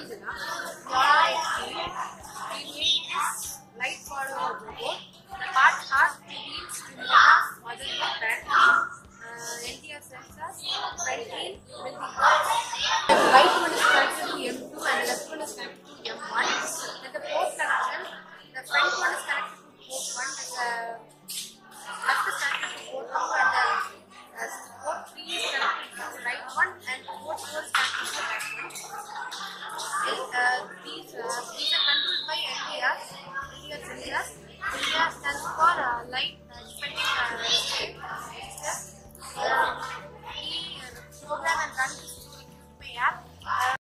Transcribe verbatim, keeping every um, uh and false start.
Anjana, Laura is light powder robot, part heart reveals to Mother, mother